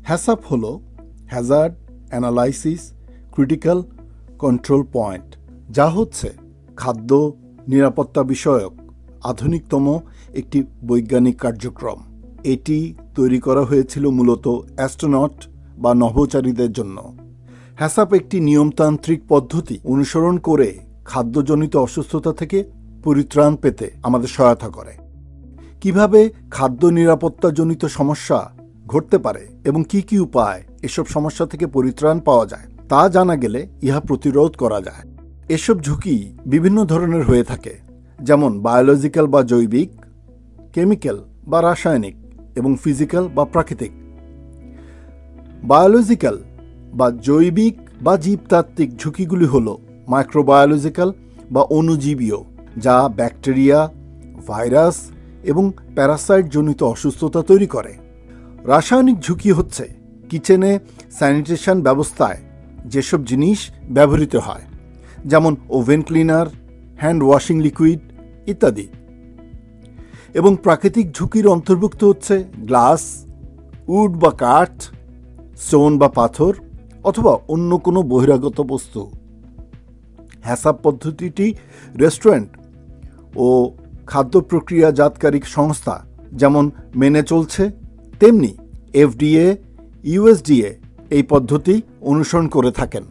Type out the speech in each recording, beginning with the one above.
হ্যাসাপ হল hazard analysis critical control point, যা হচ্ছে খাদ্য নিরাপত্তা বিষয়ক আধুনিকতম একটি বৈজ্ঞানিক কার্যক্রম। এটি তৈরি করা হয়েছিল মূলত অ্যাস্ট্রোনট বা নভোচারীদের জন্য। হ্যাসাপ একটি নিয়মতান্ত্রিক পদ্ধতি অনুসরণ করে খাদ্যজনিত অসুস্থতা থেকে পরিত্রাণ পেতে আমাদের সহায়তা করে। কিভাবে খাদ্য নিরাপত্তাজনিত সমস্যা ঘটতে পারে এবং কি কি উপায় এসব সমস্যা থেকে পরিত্রাণ পাওয়া যায় তা জানা গেলে ইহা প্রতিরোধ করা যায়। এসব ঝুঁকি বিভিন্ন ধরনের হয়ে থাকে, যেমন বায়োলজিক্যাল বা জৈবিক, কেমিক্যাল বা রাসায়নিক এবং ফিজিক্যাল বা প্রাকৃতিক। বায়োলজিক্যাল বা জৈবিক বা জীবতাত্ত্বিক ঝুঁকিগুলি হল মাইক্রোবায়োলজিক্যাল বা অণুজীবীয়, যা ব্যাকটেরিয়া, ভাইরাস এবং প্যারাসাইট জনিত অসুস্থতা তৈরি করে। রাসায়নিক ঝুঁকি হচ্ছে কিচেনে স্যানিটেশন ব্যবস্থায় যেসব জিনিস ব্যবহৃত হয়, যেমন oven cleaner, hand washing liquid ইত্যাদি। এবং প্রাকৃতিক ঝুঁকির অন্তর্ভুক্ত হচ্ছে গ্লাস, উড বা কাঠ, স্টোন বা পাথর অথবা অন্য কোনো বহিরাগত বস্তু। হ্যাসাপ পদ্ধতিটি রেস্টুরেন্ট ও খাদ্য প্রক্রিয়াজাতকারী সংস্থা যেমন মেনে চলছে, তেমনি FDA, USDA এই পদ্ধতি অনুসরণ করে থাকেন।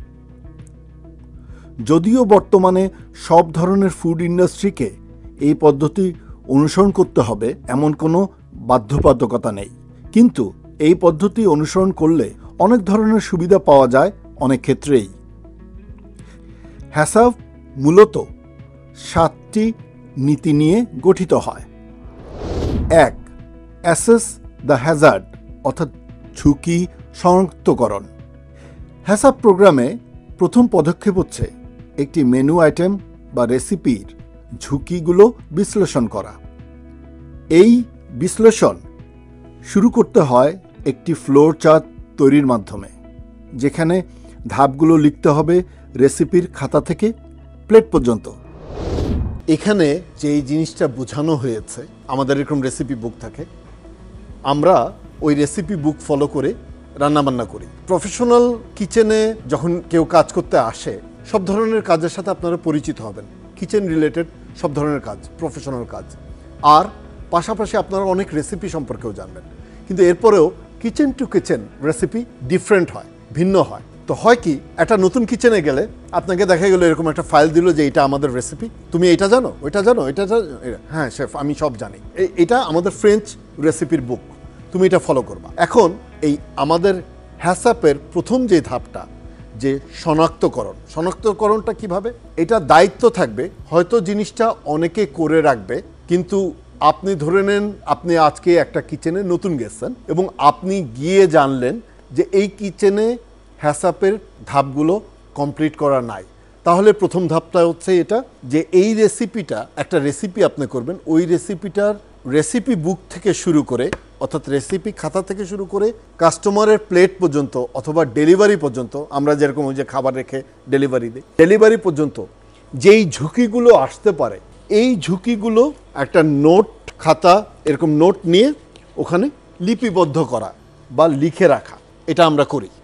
যদিও বর্তমানে সব ধরনের ফুড ইন্ডাস্ট্রিকে এই পদ্ধতি অনুসরণ করতে হবে এমন কোনো বাধ্যবাধকতা নেই, কিন্তু এই পদ্ধতি অনুসরণ করলে অনেক ধরনের সুবিধা পাওয়া যায় অনেক ক্ষেত্রেই। হ্যাসাপ মূলত 7টি নীতি নিয়ে গঠিত হয়। 1. অ্যাসেস দ্য হ্যাজার্ড, অর্থাৎ ঝুঁকি শনাক্তকরণ। হ্যাসাপ প্রোগ্রামে প্রথম পদক্ষেপ হচ্ছে একটি মেনু আইটেম বা রেসিপির ঝুঁকিগুলো বিশ্লেষণ করা। এই বিশ্লেষণ শুরু করতে হয় একটি ফ্লোর চার্ট তৈরির মাধ্যমে, যেখানে ধাপগুলো লিখতে হবে রেসিপির খাতা থেকে প্লেট পর্যন্ত। এখানে যেই জিনিসটা বোঝানো হয়েছে, আমাদের এরকম রেসিপি বুক থাকে, আমরা ওই রেসিপি বুক ফলো করে রান্নাবান্না করি। প্রফেশনাল কিচেনে যখন কেউ কাজ করতে আসে, সব ধরনের কাজের সাথে আপনারা পরিচিত হবেন। কিচেন রিলেটেড সব ধরনের কাজ, প্রফেশনাল কাজ, আর পাশাপাশি আপনারা অনেক রেসিপি সম্পর্কেও জানবেন। কিন্তু এরপরেও kitchen to kitchen recipe different হয়, ভিন্ন হয়। তো হয় কি, একটা নতুন কিচেনে গেলে আপনাকে দেখা গেল এরকম একটা ফাইল দিল যে এটা আমাদের রেসিপি, তুমি এটা জানো, ওইটা জানো, এটা জানো, হ্যাঁ শেফ আমি সব জানি, এটা আমাদের ফ্রেঞ্চ রেসিপির বুক, তুমি এটা ফলো করবা। এখন এই আমাদের হ্যাসাপের প্রথম যে ধাপটা, যে শনাক্তকরণটা কিভাবে, এটা দায়িত্ব থাকবে। হয়তো জিনিসটা অনেকে করে রাখবে, কিন্তু আপনি ধরে নেন আপনি আজকে একটা কিচেনে নতুন গেছেন এবং আপনি গিয়ে জানলেন যে এই কিচেনে হ্যাসাপের ধাপগুলো কমপ্লিট করা নাই। তাহলে প্রথম ধাপটা হচ্ছে এটা, যে এই রেসিপিটা, একটা রেসিপি আপনি করবেন, ওই রেসিপিটার রেসিপি বুক থেকে শুরু করে, অর্থাৎ রেসিপি খাতা থেকে শুরু করে কাস্টমারের প্লেট পর্যন্ত অথবা ডেলিভারি পর্যন্ত, আমরা যেরকম ওই যে খাবার রেখে ডেলিভারি দিই, ডেলিভারি পর্যন্ত যেই ঝুঁকিগুলো আসতে পারে, এই ঝুঁকিগুলো একটা নোট খাতা, এরকম নোট নিয়ে ওখানে লিপিবদ্ধ করা বা লিখে রাখা, এটা আমরা করি।